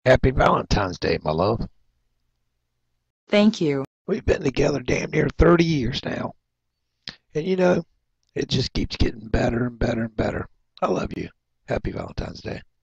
Happy Valentine's Day, my love. Thank you. We've been together damn near 30 years now. And you know, it just keeps getting better and better and better. I love you. Happy Valentine's Day.